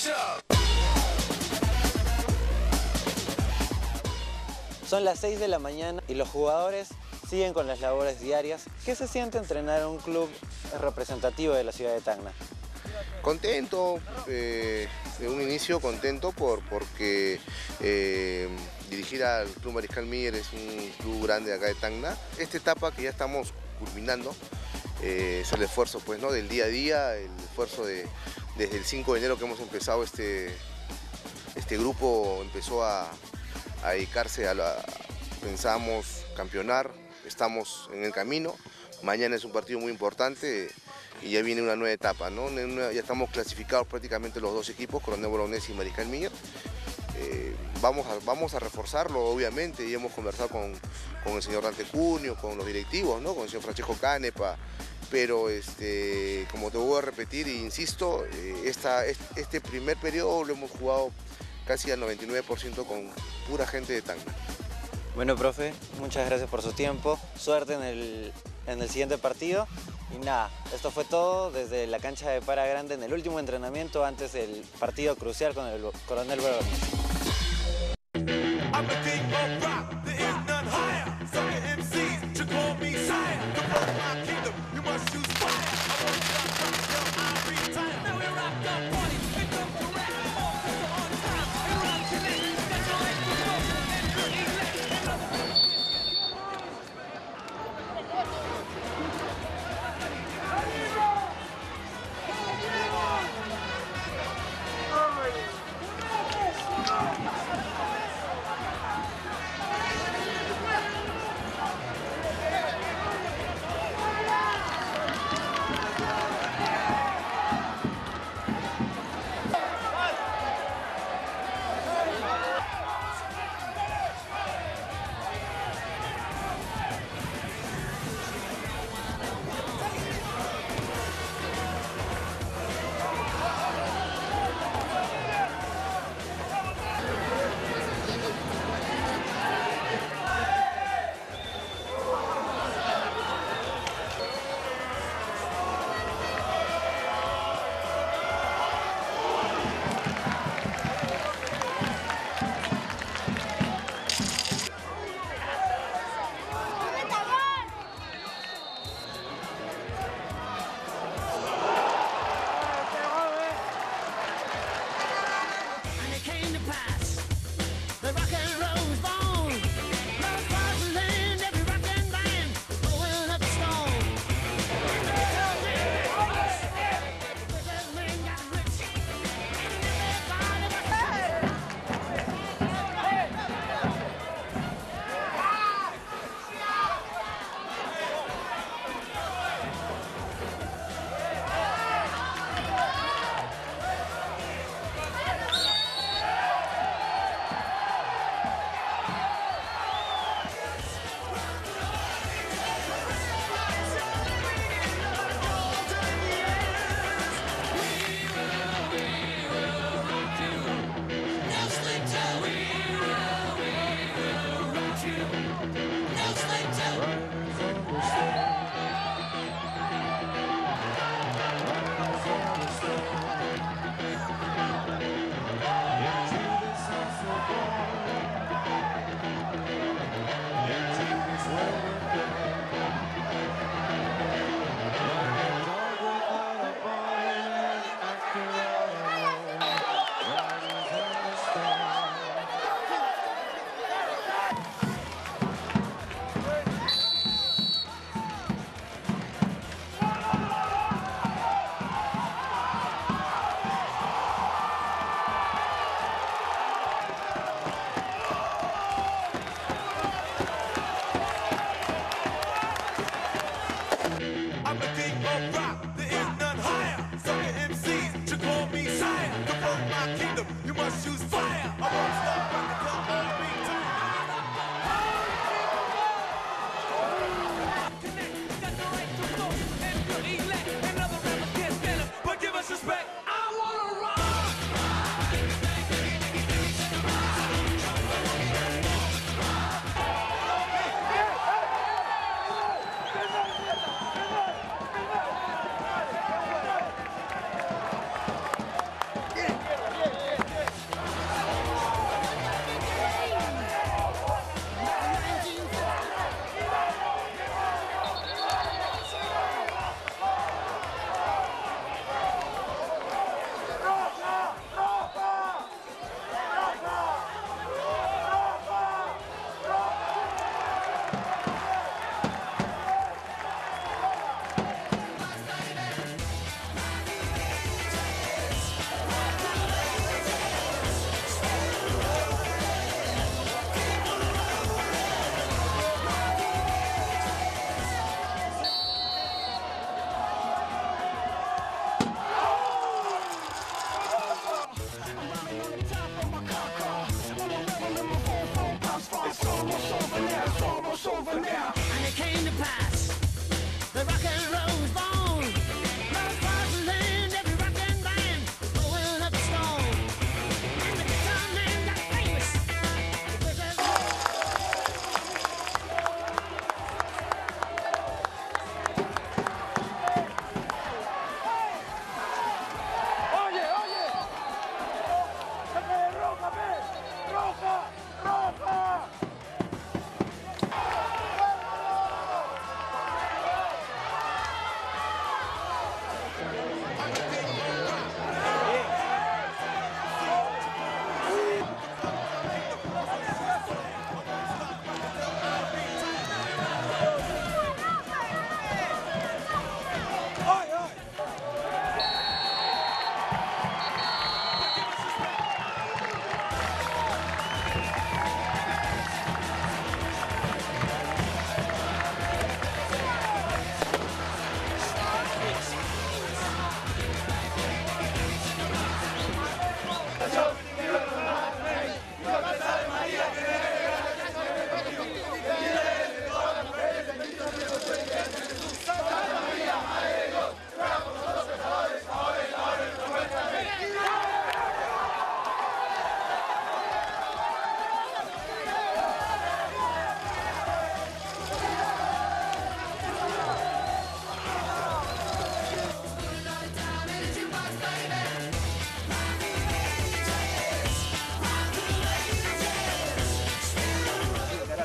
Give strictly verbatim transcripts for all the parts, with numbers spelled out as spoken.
Son las seis de la mañana y los jugadores siguen con las labores diarias. ¿Qué se siente entrenar en un club representativo de la ciudad de Tacna? Contento, eh, de un inicio contento por, porque eh, dirigir al Club Mariscal Miller es un club grande acá de Tacna. Esta etapa que ya estamos culminando eh, es el esfuerzo pues, ¿no? del día a día, el esfuerzo de, desde el cinco de enero que hemos empezado este, este grupo empezó a, a dedicarse a la, pensamos campeonar, estamos en el camino, mañana es un partido muy importante y ya viene una nueva etapa, ¿no? Ya estamos clasificados prácticamente los dos equipos, Coronel Bolognesi y Mariscal Miller. Eh, vamos, a, vamos a reforzarlo obviamente y hemos conversado con, con el señor Dante Cunio, con los directivos, ¿no? Con el señor Francesco Canepa, pero este, como te voy a repetir e insisto, eh, esta, este primer periodo lo hemos jugado casi al noventa y nueve por ciento con pura gente de Tacna. Bueno, profe, muchas gracias por su tiempo, suerte en el, en el siguiente partido y nada, esto fue todo desde la cancha de Para Grande en el último entrenamiento antes del partido crucial con el Coronel Bolognesi.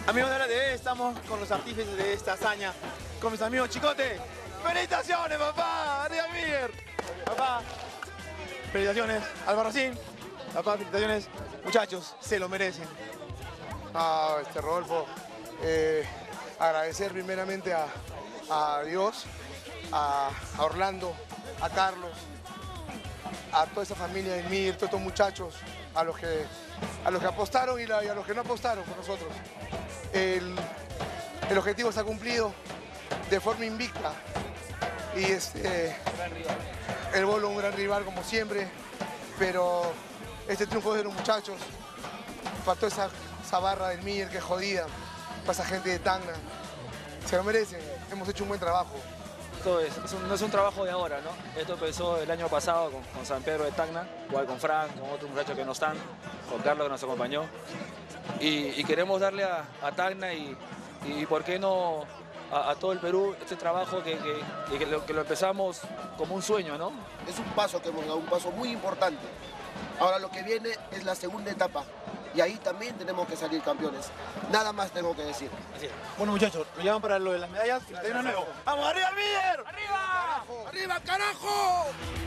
Amigos de la T V, estamos con los artífices de esta hazaña, con mis amigos Chicote. ¡Felicitaciones, papá! ¡Arriba Miller! Papá, felicitaciones. Albarracín, papá, felicitaciones. Muchachos, se lo merecen. Ah, este, Rodolfo, eh, agradecer primeramente a, a Dios, a, a Orlando, a Carlos, a toda esa familia de Mir, todos estos muchachos, a los que, a los que apostaron y, la, y a los que no apostaron por nosotros. El, el objetivo se ha cumplido de forma invicta y este, el Bolo un gran rival como siempre, pero este triunfo es de los muchachos, para toda esa, esa barra del Mir que es jodida, para esa gente de Tacna, se lo merecen, hemos hecho un buen trabajo. Esto es, es un, no es un trabajo de ahora, ¿no? Esto empezó el año pasado con, con San Pedro de Tacna, igual con Frank, con otros muchachos que no están, con Carlos que nos acompañó. Y, y queremos darle a, a Tacna y, y, ¿por qué no, a, a todo el Perú este trabajo que, que, que, lo, que lo empezamos como un sueño, ¿no? Es un paso que hemos dado, un paso muy importante. Ahora lo que viene es la segunda etapa. Y ahí también tenemos que salir campeones. Nada más tengo que decir. Así es. Bueno, muchachos, nos llaman para lo de las medallas. ¡Vamos, arriba, Miller! ¡Arriba! ¡Arriba, ¡Arriba carajo!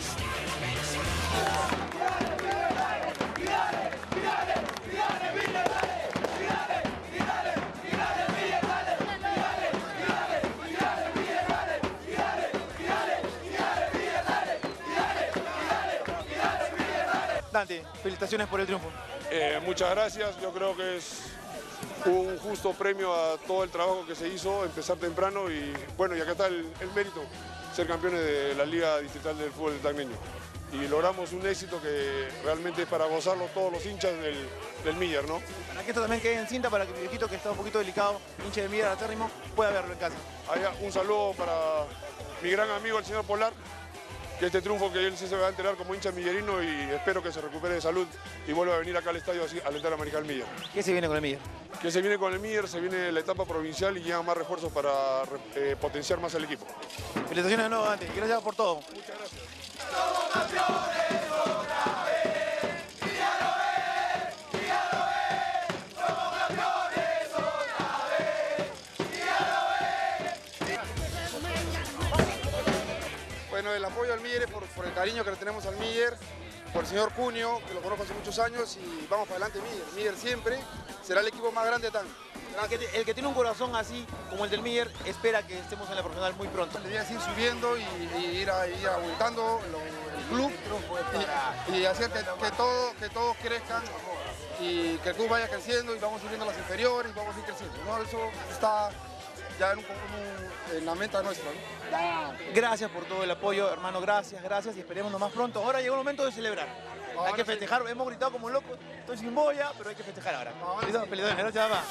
Dante, felicitaciones por el triunfo. Eh, muchas gracias, yo creo que es un justo premio a todo el trabajo que se hizo, empezar temprano y bueno, y acá está el, el mérito, ser campeones de la Liga Distrital del Fútbol Tacneño. Y logramos un éxito que realmente es para gozarlo todos los hinchas del, del Miller, ¿no? Para que esto también quede en cinta para que mi viejito, que está un poquito delicado, hincha de Miller acérrimo, pueda verlo en casa. Allá, un saludo para mi gran amigo, el señor Polar, que este triunfo que él sí se va a enterar como hincha millerino y espero que se recupere de salud y vuelva a venir acá al estadio así, a alentar a Mariscal Miller. ¿Qué se viene con el Miller? Que se viene con el Miller, se viene la etapa provincial y llegan más refuerzos para eh, potenciar más el equipo. Felicitaciones de nuevo, Dante. Gracias por todo. Muchas gracias. Somos campeones otra vez, y ya lo ves, y ya lo ves. Somos campeones otra vez, y ya lo ves. Bueno, el apoyo al Miller es por, por el cariño que le tenemos al Miller, por el señor Cunio, que lo conozco hace muchos años y vamos para adelante Miller. Miller siempre será el equipo más grande de Tacna. El que, el que tiene un corazón así como el del Miller espera que estemos en la profesional muy pronto. La idea es ir subiendo y, y ir, a, ir aumentando lo, el club y, y hacer que, que, todo, que todos crezcan y que el club vaya creciendo y vamos subiendo las inferiores y vamos a ir creciendo, ¿no? Eso está ya en, un, en, en la meta nuestra, ¿no? Gracias por todo el apoyo, hermano, gracias, gracias y esperemos más pronto. Ahora llegó el momento de celebrar. Ahora hay que festejar, sí. Hemos gritado como locos, estoy sin boya, pero hay que festejar ahora. Ahora Felicidades, gracias, papá.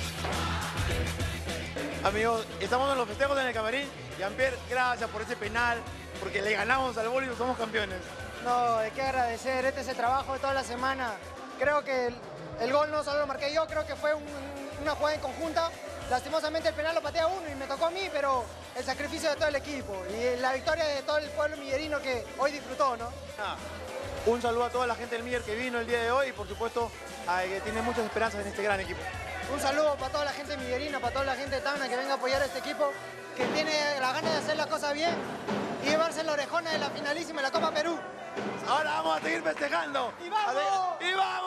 Amigos, estamos en los festejos en el camarín. Jean-Pierre, gracias por ese penal, porque le ganamos al Bolo y somos campeones. No, hay que agradecer, este es el trabajo de toda la semana. Creo que el, el gol no solo lo marqué yo, creo que fue un, una jugada en conjunta. Lastimosamente el penal lo patea uno y me tocó a mí, pero el sacrificio de todo el equipo y la victoria de todo el pueblo millerino que hoy disfrutó, ¿no? Ah, un saludo a toda la gente del Miller que vino el día de hoy y por supuesto a, que tiene muchas esperanzas en este gran equipo. Un saludo para toda la gente millerina, para toda la gente de Tacna que venga a apoyar a este equipo, que tiene la gana de hacer la cosa bien y llevarse la orejona de la finalísima de la Copa Perú. Ahora vamos a seguir festejando. ¡Y vamos! ¡Y vamos!